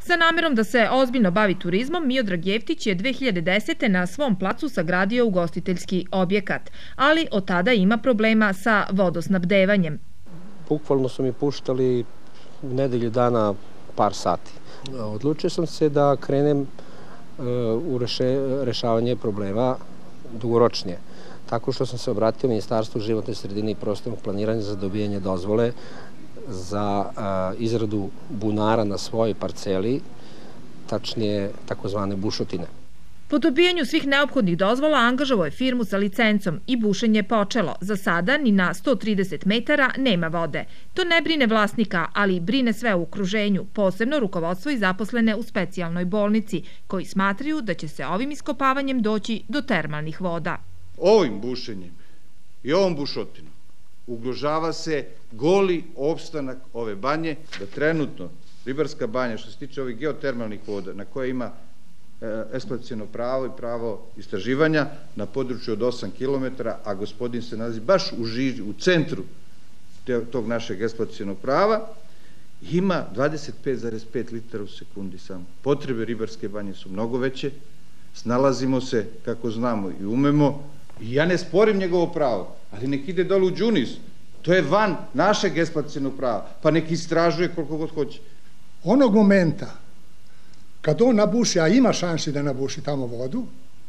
Sa namerom da se ozbiljno bavi turizmom, Miodrag Jeftić je 2010. na svom placu sagradio ugostiteljski objekat, ali od tada ima problema sa vodosnabdevanjem. Bukvalno su mi puštali u nedelju dana par sati. Odlučio sam se da krenem u rešavanje problema dugoročnije, tako što sam se obratio Ministarstvu životne sredine i prostornog planiranja za dobijanje dozvole za izradu bunara na svojoj parceli, tačnije takozvane bušotine. Po dobijanju svih neophodnih dozvola angažovao je firmu sa licencom i bušenje je počelo. Za sada ni na 130 metara nema vode. To ne brine vlasnika, ali brine sve u okruženju, posebno rukovodstvo i zaposlene u specijalnoj bolnici, koji smatraju da će se ovim iskopavanjem doći do termalnih voda. Ovim bušenjem i ovom bušotinom ugrožava se goli opstanak ove banje, da trenutno Ribarska banja, što se tiče ovih geotermalnih voda, na koje ima eksploataciono pravo i pravo istraživanja na području od 8 km, a gospodin se nalazi baš u žiži, u centru tog našeg eksploatacionog prava, ima 25,5 litara u sekundi samo. Potrebe Ribarske banje su mnogo veće, snalazimo se kako znamo i umemo, i ja ne sporim njegovo pravo, ali nek ide dole u Đunis, to je van našeg eksploatacionog prava, pa nek istražuje koliko god hoće. Onog momenta kad on nabuši, a ima šansi da nabuši tamo vodu,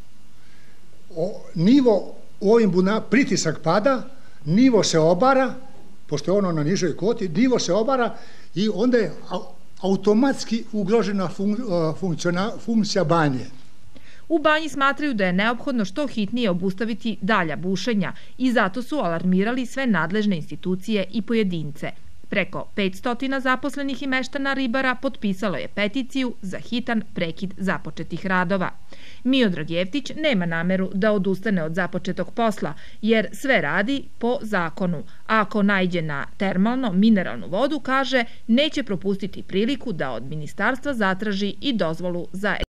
nivo u ovim pritisak pada, nivo se obara, pošto je ono na nižoj koti, nivo se obara i onda je automatski ugrožena funkcija banje. U banji smatraju da je neophodno što hitnije obustaviti dalja bušenja i zato su alarmirali sve nadležne institucije i pojedince. Preko 500 zaposlenih i meštana Ribara potpisalo je peticiju za hitan prekid započetih radova. Miodrag Jeftić nema nameru da odustane od započetog posla, jer sve radi po zakonu. A ako naiđe na termalno-mineralnu vodu, kaže, neće propustiti priliku da od ministarstva zatraži i dozvolu za